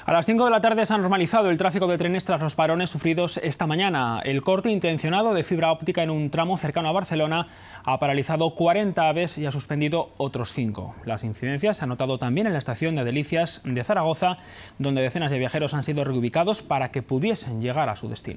A las 5 de la tarde se ha normalizado el tráfico de trenes tras los parones sufridos esta mañana. El corte intencionado de fibra óptica en un tramo cercano a Barcelona ha paralizado 40 AVEs y ha suspendido otros 5. Las incidencias se han notado también en la estación de Delicias de Zaragoza, donde decenas de viajeros han sido reubicados para que pudiesen llegar a su destino.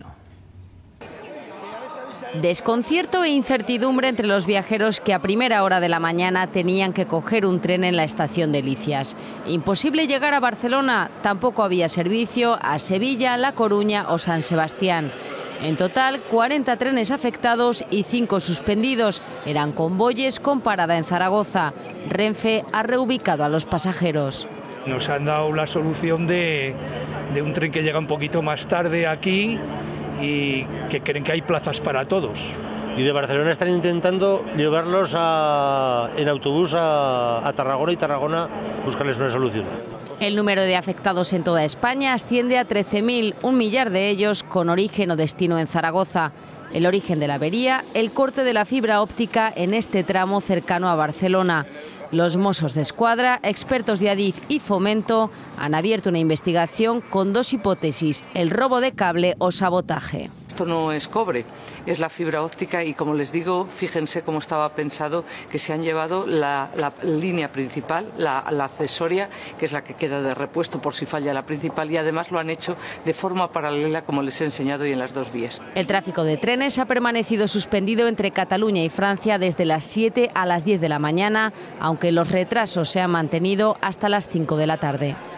Desconcierto e incertidumbre entre los viajeros que a primera hora de la mañana tenían que coger un tren en la estación Delicias. Imposible llegar a Barcelona, tampoco había servicio a Sevilla, La Coruña o San Sebastián. En total, 40 trenes afectados y 5 suspendidos. Eran convoyes con parada en Zaragoza. Renfe ha reubicado a los pasajeros. Nos han dado la solución de un tren que llega un poquito más tarde aquí y que creen que hay plazas para todos. Y de Barcelona están intentando llevarlos en autobús a Tarragona y Tarragona buscarles una solución. El número de afectados en toda España asciende a 13.000, un millar de ellos con origen o destino en Zaragoza. El origen de la avería, el corte de la fibra óptica en este tramo cercano a Barcelona. Los Mossos de Escuadra, expertos de Adif y Fomento han abierto una investigación con 2 hipótesis: el robo de cable o sabotaje. Esto no es cobre, es la fibra óptica y, como les digo, fíjense cómo estaba pensado, que se han llevado la línea principal, la accesoria, que es la que queda de repuesto por si falla la principal, y además lo han hecho de forma paralela, como les he enseñado, y en las 2 vías. El tráfico de trenes ha permanecido suspendido entre Cataluña y Francia desde las 7 a las 10 de la mañana, aunque los retrasos se han mantenido hasta las 5 de la tarde.